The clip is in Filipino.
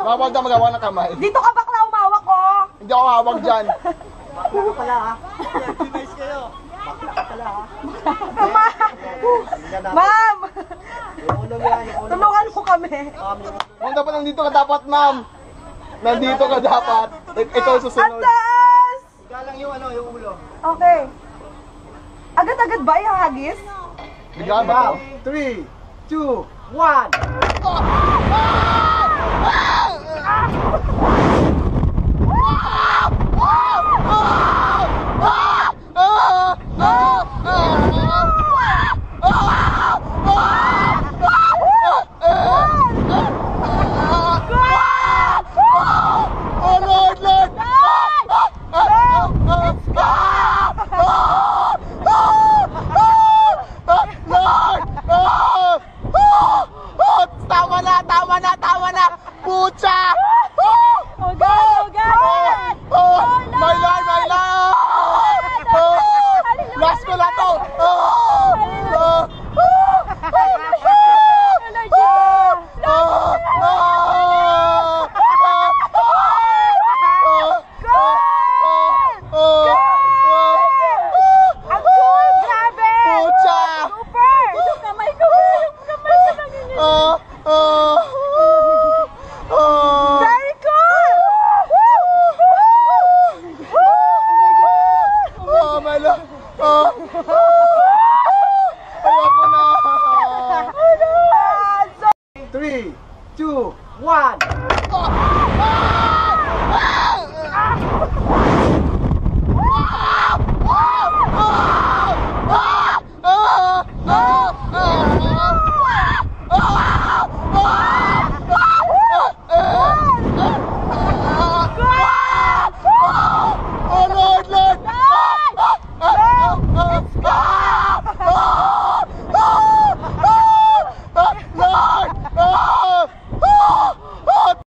Bawal na magawa ng kamay. Dito ka bakla umawak ko. Hindi ako hawak dyan. Bakla ka pala ha. Nice kayo. Bakla ka pala ha. Ma'am! Yung ulo yan, yung ulo. Tulungan mo kami. Ma'am, dapat nandito ka dapat, ma'am. Nandito ka dapat. Ito ang Ang susunod. taas! Galang yung ano, yung ulo. Okay. Agad-agad ba ihahagis? Bigyan ba? 3, 2, 1. Oh Lord, Lord! Tama na! Pucha! Oh God! My Lord! Last ko na to! Ang cool! Grabe! Pucha! Super! Yung kamay ko nanginginig. Very cool! Oh my Lord! Ayoko na! 3, 2, 1.